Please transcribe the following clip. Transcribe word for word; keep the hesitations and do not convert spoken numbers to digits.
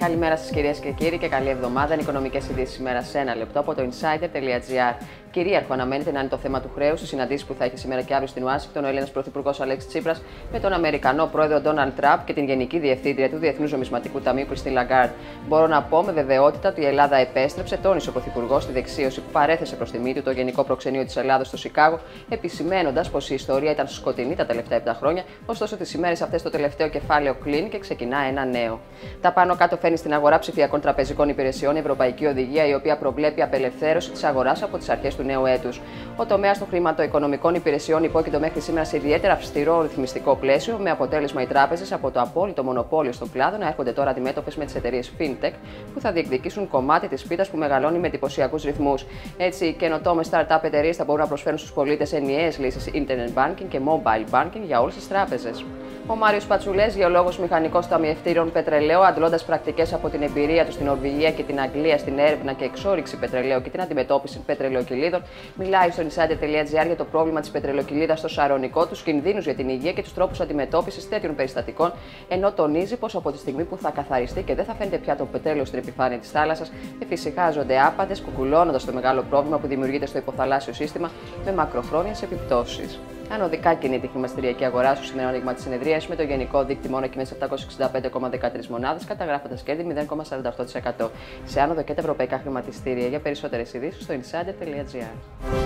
Καλημέρα σας κυρίες και κύριοι και καλή εβδομάδα. Είναι οικονομικές ειδήσεις σήμερα σε ένα λεπτό από το insider τελεία gr. Κυρίαρχο αναμένεται να είναι το θέμα του χρέους στις συναντήσεις που θα έχει σήμερα και αύριο στην Ουάσιγκτον ο Έλληνας Πρωθυπουργός Αλέξης Τσίπρας με τον Αμερικανό Πρόεδρο Ντόναλντ Τραμπ και την Γενική Διευθύντρια του Διεθνούς Νομισματικού Ταμείου Κριστίν Λαγκάρντ. Μπορώ να πω με βεβαιότητα ότι η Ελλάδα επέστρεψε, τόνισε ο Πρωθυπουργός στη δεξίωση που παρέθεσε προς τιμή του το Γενικό Προξενείο της Ελλάδος στο Σικάγο, επισημαίνοντας πως η ιστορία ήταν σκοτεινή τα τελευταία επτά χρόνια, ωστόσο τις ημέρες αυτές το τελευταίο κεφάλαιο κλείνει και ξεκινά ένα νέο. Τα πάνω κάτω φέρνει στην αγορά ψηφιακών τραπεζικών υπηρεσιών η Ευρωπαϊκή Οδηγία, η οποία προβλέπει απελευθέρωση της αγοράς από τις αρχές του νέου έτους. Ο τομέας των χρηματοοικονομικών υπηρεσιών υπόκειται μέχρι σήμερα σε ιδιαίτερα αυστηρό ρυθμιστικό πλαίσιο, με αποτέλεσμα οι τράπεζες από το απόλυτο μονοπόλιο στον κλάδο να έρχονται τώρα αντιμέτωπες με τις εταιρείες FinTech που θα διεκδικήσουν κομμάτι της πίτας που μεγαλώνει με εντυπωσιακούς ρυθμούς. Έτσι, οι καινοτόμες startup εταιρείες θα μπορούν να προσφέρουν στους πολίτες ενιαίες λύσεις Internet Banking και Mobile Banking για όλες τις τράπεζες. Ο Μάριος Πατσουλές, γεωλόγος μηχανικός ταμιευτήρων πετρελαίου, αντλώντας πρακτικές από την εμπειρία του στην Νορβηγία και την Αγγλία στην έρευνα και εξόρυξη πετρελαίου και την αντιμετώπιση πετρελαιοκυλίδων, μιλάει στο insider τελεία gr για το πρόβλημα της πετρελαιοκυλίδας στο Σαρονικό, τους κινδύνους για την υγεία και τους τρόπους αντιμετώπισης τέτοιων περιστατικών, ενώ τονίζει πως από τη στιγμή που θα καθαριστεί και δεν θα φαίνεται πια το πετρέλαιο στην επιφάνεια της θάλασσας, εφησυχάζονται άπαντες, κουκουλώνοντας το μεγάλο πρόβλημα που δημιουργείται στο υποθαλάσσιο σύστημα με μακροχρόνιες επιπτώσεις. Ανωδικά κινείται η χρηματιστηριακή αγορά στο σημερινό ανοίγμα της συνεδρίας με το γενικό δείκτη μόνο και μέσα επτακόσιες εξήντα πέντε κόμμα δεκατρείς μονάδες, καταγράφοντας κέρδη μηδέν κόμμα σαράντα οκτώ τοις εκατό. Σε άνοδο και τα ευρωπαϊκά χρηματιστήρια. Για περισσότερες ειδήσεις στο insider τελεία gr.